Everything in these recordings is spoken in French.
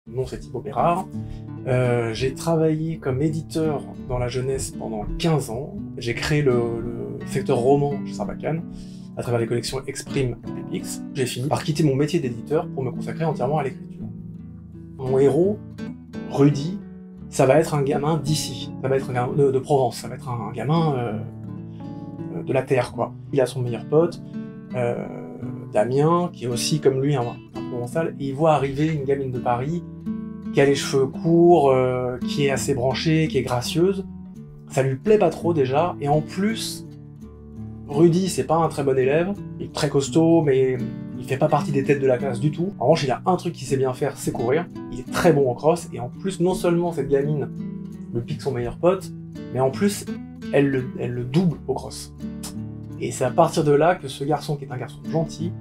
Mon nom c'est Thibaut Bérard. J'ai travaillé comme éditeur dans la jeunesse pendant 15 ans. J'ai créé le secteur roman chez Sarbacane à travers les collections Exprime et Pépix. J'ai fini par quitter mon métier d'éditeur pour me consacrer entièrement à l'écriture. Mon héros, Rudy, ça va être un gamin d'ici, ça va être un gamin de Provence, ça va être un gamin de la terre, quoi. Il a son meilleur pote, Damien, qui est aussi comme lui un provençal, et il voit arriver une gamine de Paris qui a les cheveux courts, qui est assez branchée, qui est gracieuse. Ça lui plaît pas trop déjà, et en plus, Rudy, c'est pas un très bon élève, il est très costaud, mais il fait pas partie des têtes de la classe du tout. En revanche, il a un truc qu'il sait bien faire, c'est courir. Il est très bon en cross, et en plus, non seulement cette gamine le pique son meilleur pote, mais en plus, elle le double au cross. Et c'est à partir de là que ce garçon, qui est un garçon gentil,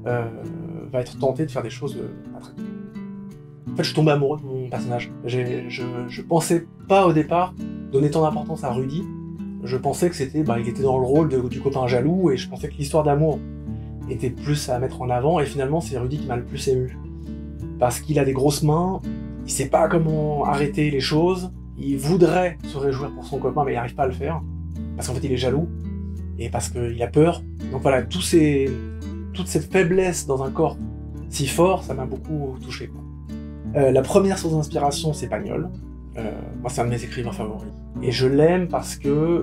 va être tenté de faire des choses pas très bien. En fait, je suis tombé amoureux de mon personnage. Je pensais pas au départ donner tant d'importance à Rudy. Je pensais que c'était, il était dans le rôle du copain jaloux, et je pensais que l'histoire d'amour était plus à mettre en avant, et finalement c'est Rudy qui m'a le plus ému. Parce qu'il a des grosses mains, il sait pas comment arrêter les choses, il voudrait se réjouir pour son copain, mais il n'arrive pas à le faire, parce qu'en fait il est jaloux, et parce qu'il a peur. Donc voilà, toute cette faiblesse dans un corps si fort, ça m'a beaucoup touché, quoi. La première source d'inspiration, c'est Pagnol. Moi, c'est un de mes écrivains favoris. Et je l'aime parce que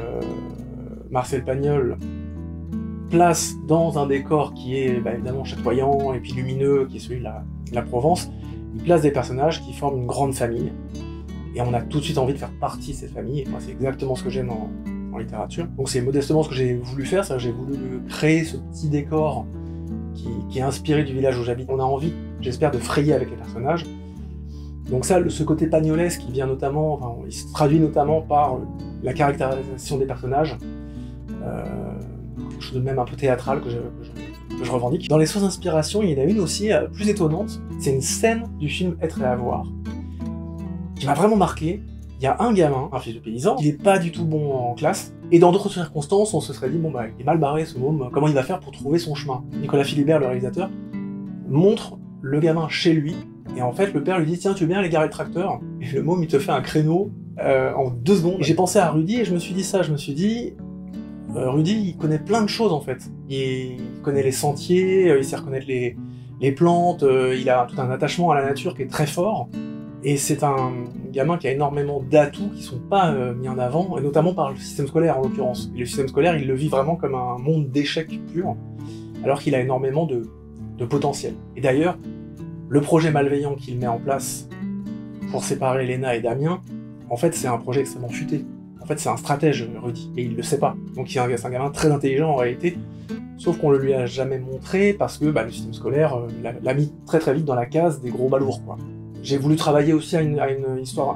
Marcel Pagnol place dans un décor qui est évidemment chatoyant et puis lumineux, qui est celui de la Provence, il place des personnages qui forment une grande famille. Et on a tout de suite envie de faire partie de cette famille. Et moi, c'est exactement ce que j'aime en littérature. Donc c'est modestement ce que j'ai voulu faire, c'est-à-dire que j'ai voulu créer ce petit décor qui est inspiré du village où j'habite. On a envie, j'espère, de frayer avec les personnages. Donc ça, ce côté pagnolesque, il vient notamment, il se traduit notamment par la caractérisation des personnages, quelque chose de même un peu théâtral que je revendique. Dans les sources d'inspiration, il y en a une aussi plus étonnante, c'est une scène du film Être et avoir, qui m'a vraiment marqué. Il y a un gamin, un fils de paysan, il est pas du tout bon en classe, et dans d'autres circonstances, on se serait dit, il est mal barré ce môme, comment il va faire pour trouver son chemin? Nicolas Philibert, le réalisateur, montre le gamin chez lui, et en fait, le père lui dit « Tiens, tu veux bien aller garer le tracteur ?» Et le môme, il te fait un créneau en 2 secondes. J'ai pensé à Rudy et je me suis dit Rudy, il connaît plein de choses, en fait. Il connaît les sentiers, il sait reconnaître les plantes, il a tout un attachement à la nature qui est très fort. Et c'est un gamin qui a énormément d'atouts qui sont pas mis en avant, et notamment par le système scolaire, en l'occurrence. Et le système scolaire, il le vit vraiment comme un monde d'échecs pur, alors qu'il a énormément de potentiel. Et d'ailleurs, le projet malveillant qu'il met en place pour séparer Léna et Damien, en fait, c'est un projet extrêmement futé. En fait, c'est un stratège, Rudy, et il le sait pas. Donc c'est un gamin très intelligent en réalité, sauf qu'on le lui a jamais montré parce que le système scolaire l'a mis très très vite dans la case des gros balourds, quoi. J'ai voulu travailler aussi à une histoire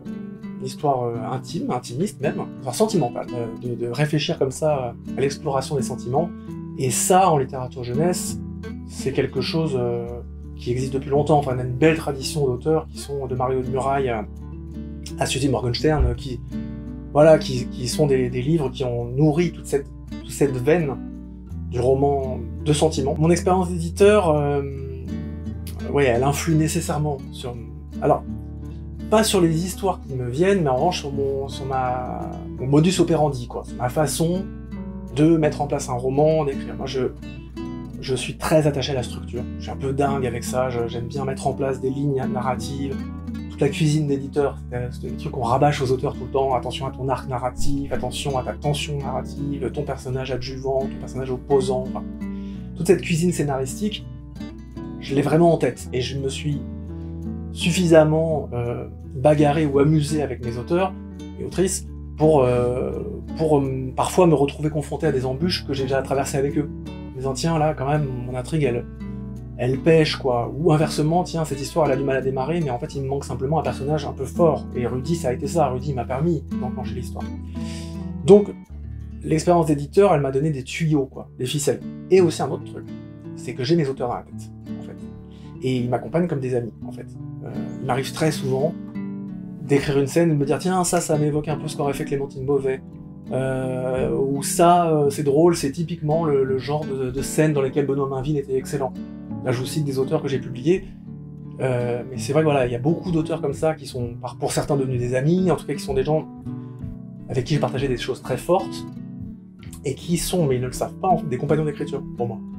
intime, intimiste même, enfin sentimentale, de réfléchir comme ça à l'exploration des sentiments. Et ça, en littérature jeunesse, c'est quelque chose qui existe depuis longtemps. Enfin, on a une belle tradition d'auteurs qui sont de Mario de Muraille à Suzy Morgenstern, qui sont des livres qui ont nourri toute cette veine du roman de sentiments. Mon expérience d'éditeur, elle influe nécessairement sur... Alors, pas sur les histoires qui me viennent, mais en revanche sur mon modus operandi, quoi. Ma façon de mettre en place un roman, d'écrire. Moi, je suis très attaché à la structure. Je suis un peu dingue avec ça, j'aime bien mettre en place des lignes narratives. Toute la cuisine d'éditeur, c'est des trucs qu'on rabâche aux auteurs tout le temps. Attention à ton arc narratif, attention à ta tension narrative, ton personnage adjuvant, ton personnage opposant. Enfin, toute cette cuisine scénaristique, je l'ai vraiment en tête. Et je me suis suffisamment bagarré ou amusé avec mes auteurs et autrices pour parfois me retrouver confronté à des embûches que j'ai déjà traversées avec eux. En disant, tiens, là, quand même, mon intrigue, elle pêche, quoi. Ou inversement, tiens, cette histoire, elle a du mal à démarrer, mais en fait, il me manque simplement un personnage un peu fort. Et Rudy, ça a été ça. Rudy m'a permis d'enclencher l'histoire. Donc, l'expérience d'éditeur, elle m'a donné des tuyaux, quoi, des ficelles. Et aussi un autre truc, c'est que j'ai mes auteurs dans la tête, en fait. Et ils m'accompagnent comme des amis, en fait. Il m'arrive très souvent d'écrire une scène et de me dire, tiens, ça m'évoque un peu ce qu'aurait fait Clémentine Beauvais. Ou ça, c'est drôle, c'est typiquement le genre de scène dans lesquelles Benoît Mainville était excellent. Là, je vous cite des auteurs que j'ai publiés, Mais c'est vrai que voilà, il y a beaucoup d'auteurs comme ça qui sont, pour certains, devenus des amis, en tout cas qui sont des gens avec qui j'ai partagé des choses très fortes, et qui sont, mais ils ne le savent pas, en fait, des compagnons d'écriture pour moi.